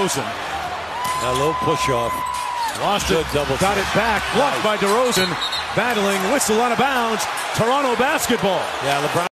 DeRozan. A little push off. Lost it. Got it back. Blocked by DeRozan. Battling. Whistle out of bounds. Toronto basketball. Yeah, LeBron.